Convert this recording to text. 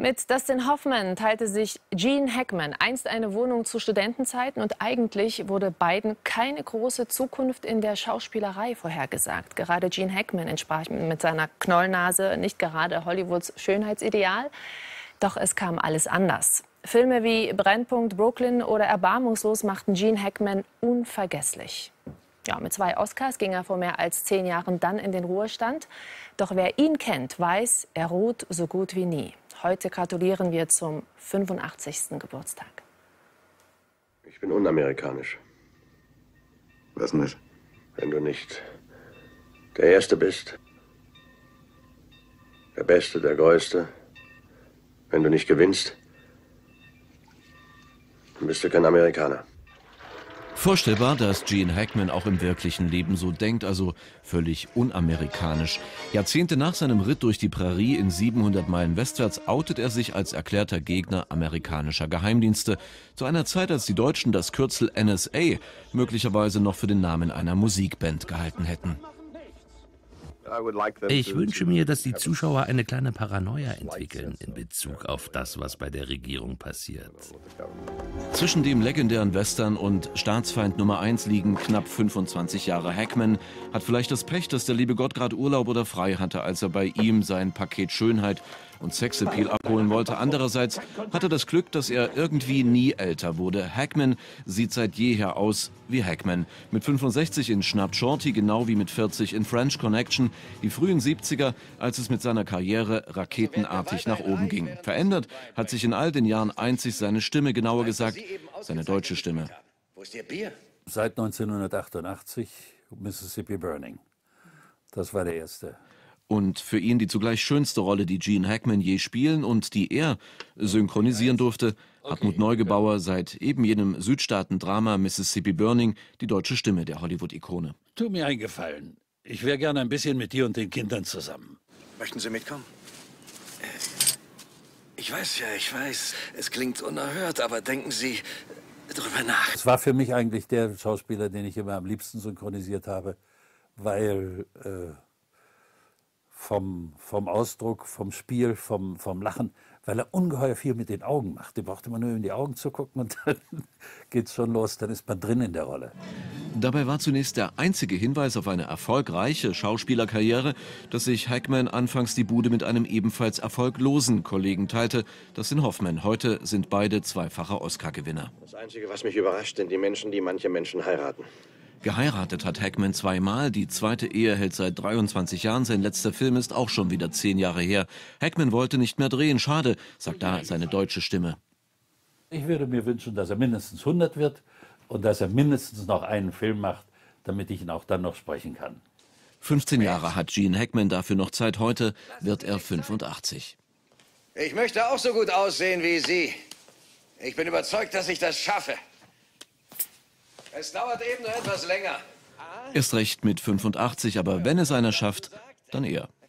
Mit Dustin Hoffman teilte sich Gene Hackman einst eine Wohnung zu Studentenzeiten und eigentlich wurde beiden keine große Zukunft in der Schauspielerei vorhergesagt. Gerade Gene Hackman entsprach mit seiner Knollnase nicht gerade Hollywoods Schönheitsideal. Doch es kam alles anders. Filme wie Brennpunkt Brooklyn oder Erbarmungslos machten Gene Hackman unvergesslich. Ja, mit 2 Oscars ging er vor mehr als 10 Jahren dann in den Ruhestand. Doch wer ihn kennt, weiß, er ruht so gut wie nie. Heute gratulieren wir zum 85. Geburtstag. Ich bin unamerikanisch. Was denn das? Wenn du nicht der Erste bist, der Beste, der Größte, wenn du nicht gewinnst, dann bist du kein Amerikaner. Vorstellbar, dass Gene Hackman auch im wirklichen Leben so denkt, also völlig unamerikanisch. Jahrzehnte nach seinem Ritt durch die Prärie in 700 Meilen westwärts outet er sich als erklärter Gegner amerikanischer Geheimdienste. Zu einer Zeit, als die Deutschen das Kürzel NSA möglicherweise noch für den Namen einer Musikband gehalten hätten. Ich wünsche mir, dass die Zuschauer eine kleine Paranoia entwickeln in Bezug auf das, was bei der Regierung passiert. Zwischen dem legendären Western und Staatsfeind Nummer 1 liegen knapp 25 Jahre. Hackman hat vielleicht das Pech, dass der liebe Gott gerade Urlaub oder frei hatte, als er bei ihm sein Paket Schönheit und Sexappeal abholen wollte. Andererseits hat er das Glück, dass er irgendwie nie älter wurde. Hackman sieht seit jeher aus wie Hackman. Mit 65 in Schnapped Shorty, genau wie mit 40 in French Connection. Die frühen 70er, als es mit seiner Karriere raketenartig nach oben ging. Verändert hat sich in all den Jahren einzig seine Stimme, genauer gesagt, seine deutsche Stimme. Wo ist Ihr Bier? Seit 1988 Mississippi Burning. Das war der erste. Und für ihn die zugleich schönste Rolle, die Gene Hackman je spielen und die er synchronisieren durfte. Hartmut Neugebauer, seit eben jenem Südstaaten-Drama Mississippi Burning, die deutsche Stimme der Hollywood-Ikone. Tu mir einen Gefallen. Ich wäre gerne ein bisschen mit dir und den Kindern zusammen. Möchten Sie mitkommen? Ich weiß, es klingt unerhört, aber denken Sie drüber nach. Es war für mich eigentlich der Schauspieler, den ich immer am liebsten synchronisiert habe, weil vom Ausdruck, vom Spiel, vom Lachen, weil er ungeheuer viel mit den Augen macht. Die braucht immer nur in die Augen zu gucken und dann geht's schon los, dann ist man drin in der Rolle. Dabei war zunächst der einzige Hinweis auf eine erfolgreiche Schauspielerkarriere, dass sich Hackman anfangs die Bude mit einem ebenfalls erfolglosen Kollegen teilte, Dustin Hoffman. Heute sind beide zweifache Oscar-Gewinner. Das Einzige, was mich überrascht, sind die Menschen, die manche Menschen heiraten. Geheiratet hat Hackman 2-mal, die zweite Ehe hält seit 23 Jahren, sein letzter Film ist auch schon wieder 10 Jahre her. Hackman wollte nicht mehr drehen, schade, sagt da seine deutsche Stimme. Ich würde mir wünschen, dass er mindestens 100 wird und dass er mindestens noch einen Film macht, damit ich ihn auch dann noch sprechen kann. 15 Jahre hat Gene Hackman dafür noch Zeit, heute wird er 85. Ich möchte auch so gut aussehen wie Sie. Ich bin überzeugt, dass ich das schaffe. Es dauert eben nur etwas länger. Erst recht mit 85, aber wenn es einer schafft, dann er.